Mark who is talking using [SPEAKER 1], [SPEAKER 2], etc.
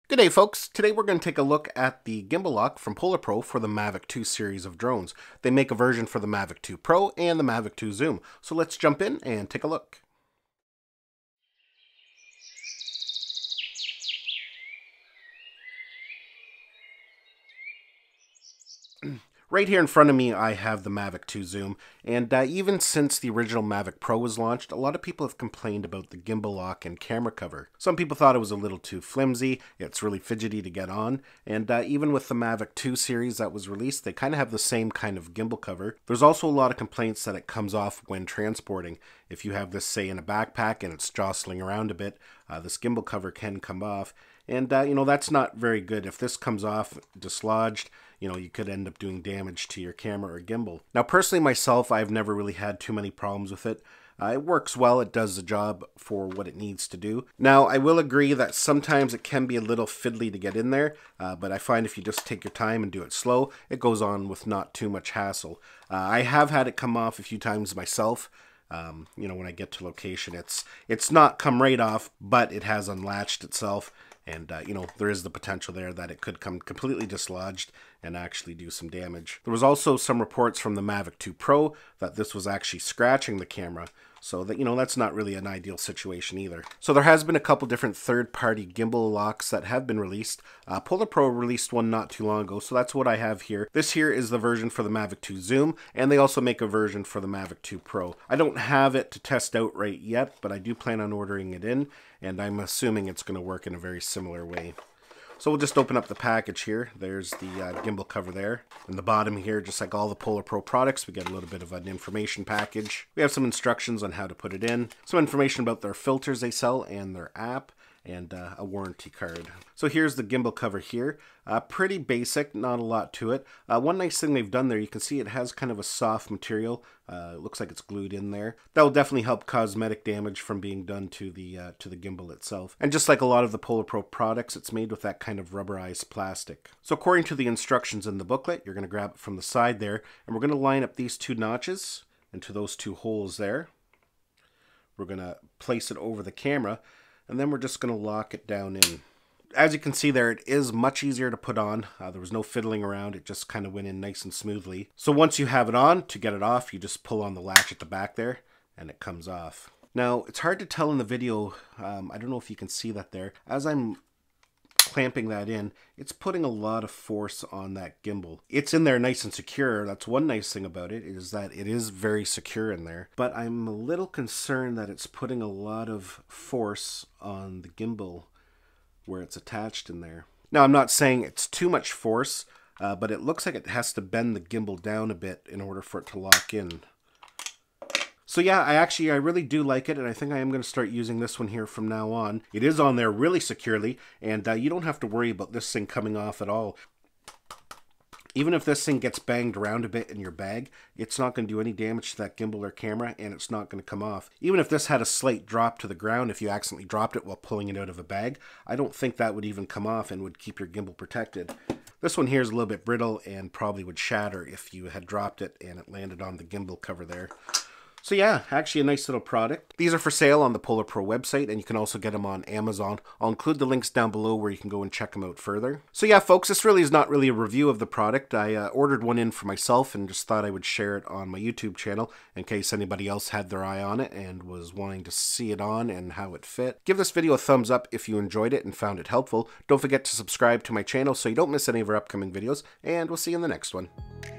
[SPEAKER 1] Good day, folks. Today we're going to take a look at the gimbal lock from PolarPro for the Mavic 2 series of drones. They make a version for the Mavic 2 Pro and the Mavic 2 Zoom. So let's jump in and take a look. Right here in front of me, I have the Mavic 2 Zoom, and even since the original Mavic Pro was launched, a lot of people have complained about the gimbal lock and camera cover. Some people thought it was a little too flimsy, it's really fidgety to get on, and even with the Mavic 2 series that was released, they kind of have the same kind of gimbal cover. There's also a lot of complaints that it comes off when transporting. If you have this, say, in a backpack and it's jostling around a bit, this gimbal cover can come off. And, that's not very good. If this comes off dislodged, you could end up doing damage to your camera or gimbal. Now, personally, myself, I've never really had too many problems with it. It works well. It does the job for what it needs to do. Now, I will agree that sometimes it can be a little fiddly to get in there, but I find if you just take your time and do it slow, it goes on with not too much hassle. I have had it come off a few times myself. When I get to location, it's not come right off, but it has unlatched itself. And, there is the potential there that it could come completely dislodged and actually do some damage. There was also some reports from the Mavic 2 Pro that this was actually scratching the camera. So that, that's not really an ideal situation either. So there has been a couple different third-party gimbal locks that have been released. PolarPro released one not too long ago, so that's what I have here. This here is the version for the Mavic 2 Zoom, and they also make a version for the Mavic 2 Pro. I don't have it to test out right yet, but I do plan on ordering it in, and I'm assuming it's going to work in a very similar way. So we'll just open up the package here. There's the gimbal cover there. In the bottom here, just like all the PolarPro products, we get a little bit of an information package. We have some instructions on how to put it in, some information about their filters they sell and their app, and a warranty card. So here's the gimbal cover here. Pretty basic, not a lot to it. One nice thing they've done there, you can see it has kind of a soft material. It looks like it's glued in there. That will definitely help cosmetic damage from being done to the gimbal itself. And just like a lot of the PolarPro products, it's made with that kind of rubberized plastic. So according to the instructions in the booklet, you're going to grab it from the side there, and we're going to line up these two notches into those two holes there. We're going to place it over the camera, and then we're just going to lock it down in. As you can see there, it is much easier to put on. There was no fiddling around. It just kind of went in nice and smoothly. So once you have it on, to get it off, you just pull on the latch at the back there, and it comes off. Now, it's hard to tell in the video. I don't know if you can see that there. As I'm clamping that in, it's putting a lot of force on that gimbal. It's in there nice and secure. That's one nice thing about it, is that it is very secure in there. But I'm a little concerned that it's putting a lot of force on the gimbal where it's attached in there. Now, I'm not saying it's too much force, but it looks like it has to bend the gimbal down a bit in order for it to lock in. So yeah, I really do like it, and I think I am going to start using this one here from now on. It is on there really securely, and you don't have to worry about this thing coming off at all. Even if this thing gets banged around a bit in your bag, it's not going to do any damage to that gimbal or camera, and it's not going to come off. Even if this had a slight drop to the ground, if you accidentally dropped it while pulling it out of a bag, I don't think that would even come off and would keep your gimbal protected. This one here is a little bit brittle and probably would shatter if you had dropped it and it landed on the gimbal cover there. So yeah, actually a nice little product. These are for sale on the PolarPro website, and you can also get them on Amazon. I'll include the links down below where you can go and check them out further. So yeah, folks, this really is not really a review of the product. I ordered one in for myself and just thought I would share it on my YouTube channel in case anybody else had their eye on it and was wanting to see it on and how it fit. Give this video a thumbs up if you enjoyed it and found it helpful. Don't forget to subscribe to my channel so you don't miss any of our upcoming videos, and we'll see you in the next one.